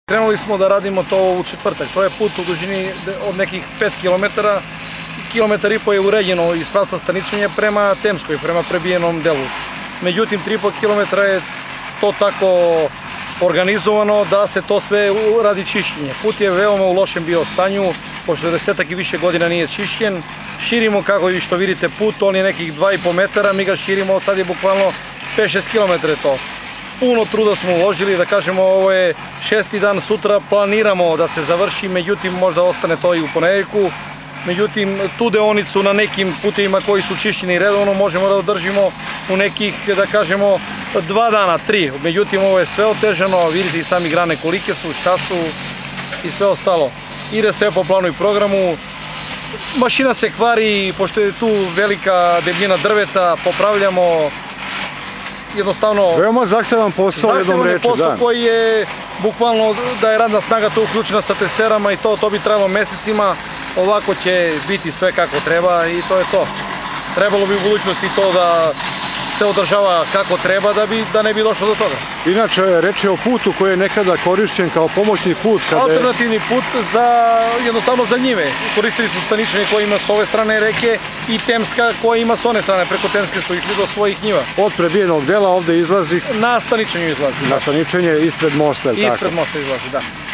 Krenuli smo da radimo to u četvrtak. To je put u dužini od nekih 5 km. Kilometar i po je uređeno iz pravca Staničenja prema Temskoj, prema prebijenom delu. Međutim, 3,5 km je to tako organizovano da se to sve radi čišćenje. Put je veoma u lošem bio stanju, pošto je 10 i više godina nije čišćen. Širimo, kako i što vidite, put, on je nekih 2,5 metara, mi ga širimo, sad je bukvalno 5-6 km to. Puno truda smo uložili, da kažemo, ovo je 6. dan, sutra planiramo da se završi, međutim možda ostane to i u ponedeljku. Međutim, tu deonicu na nekim putevima koji su čišćeni redovno možemo da održimo u nekih, da kažemo, 2 dana, 3. Međutim, ovo je sve otežano, vidite i sami grane kolike su, šta su i sve ostalo. Ide sve po planu i programu. Mašina se kvari, pošto je tu velika debljina drveta, popravljamo. Jednostavno... Veoma zahtevan posao, jednom reči, da. Zahtevan je posao koji je, bukvalno, da je radna snaga tu uključena sa testerama i to bi trebalo mesecima. Ovako će biti sve kako treba i to je to. Trebalo bi u budućnosti to da se održava kako treba da ne bi došlo do toga. Inače, reč je o putu koji je nekada korišćen kao pomoćni put. Alternativni put jednostavno za njive. Koristili su Staničenje koje ima s ove strane reke i Temska koja ima s one strane. Preko Temske su išli do svojih njiva. Od prebijenog dela ovde izlazi? Na Staničenju izlazi. Na Staničenje ispred mosta, ili tako? Ispred mosta izlazi, da.